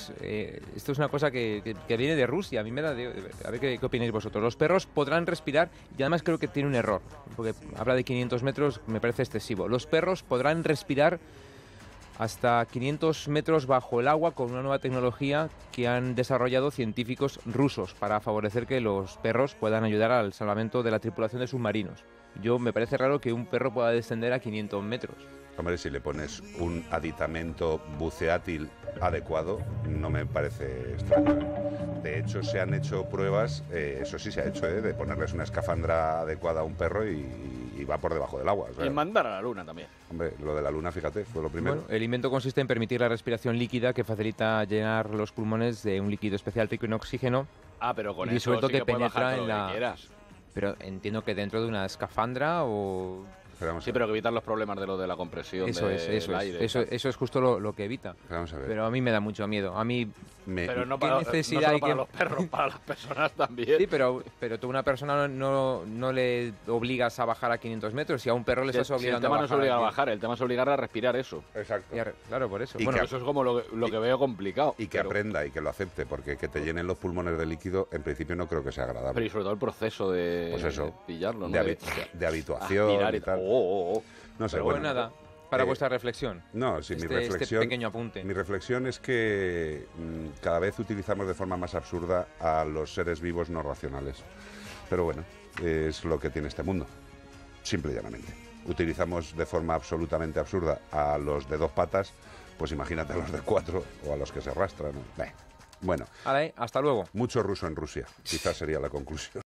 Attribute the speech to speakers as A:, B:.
A: esto es una cosa que viene de Rusia. A mí me da... a ver qué opináis vosotros. Los perros podrán respirar, y además creo que tiene un error, porque habla de 500 metros, me parece excesivo. Los perros podrán respirar hasta 500 metros bajo el agua con una nueva tecnología que han desarrollado científicos rusos para favorecer que los perros puedan ayudar al salvamento de la tripulación de submarinos. Me parece raro que un perro pueda descender a 500 metros.
B: Hombre, si le pones un aditamento buceátil adecuado, no me parece extraño. De hecho, se han hecho pruebas, eso sí se ha hecho, de ponerles una escafandra adecuada a un perro y va por debajo del agua. O sea,
C: y mandar a la luna también.
B: Hombre, lo de la luna, fíjate, fue lo primero.
A: Bueno, el invento consiste en permitir la respiración líquida que facilita llenar los pulmones de un líquido especial rico en oxígeno.
C: Pero con
A: y
C: eso sí
A: que
C: puede
A: penetra
C: bajar
A: en
C: todo lo que quieras.
A: Pero entiendo que dentro de una escafandra o...
C: Sí, pero que evitar los problemas de lo de la compresión del aire.
A: Eso es justo lo que evita.
B: Vamos a ver.
A: Pero a mí me da mucho miedo. A mí...
C: Pero no para,
A: necesidad
C: no solo
A: hay
C: para
A: que...
C: los perros, para las personas también.
A: Sí, pero tú a una persona no le obligas a bajar a 500 metros. Si a un perro le estás obligando a bajar...
C: El tema no es obligar a bajar, el tema es obligar a respirar eso.
B: Exacto.
A: Claro, por eso.
B: Y
C: bueno, eso es como lo que veo complicado.
B: Y que aprenda y que lo acepte, porque que te llenen los pulmones de líquido, en principio no creo que sea agradable.
C: Pero y sobre todo el proceso de,
B: pues eso,
C: de pillarlo, ¿no?
B: De habituación y tal.
A: No sé, bueno, nada, para vuestra reflexión.
B: No, sí, mi reflexión...
A: Este pequeño apunte.
B: Mi reflexión es que cada vez utilizamos de forma más absurda a los seres vivos no racionales. Pero bueno, es lo que tiene este mundo, simple y llanamente. Utilizamos de forma absolutamente absurda a los de 2 patas, pues imagínate a los de 4 o a los que se arrastran, ¿no? Bueno.
A: Vale, hasta luego.
B: Mucho ruso en Rusia, quizás sería la conclusión.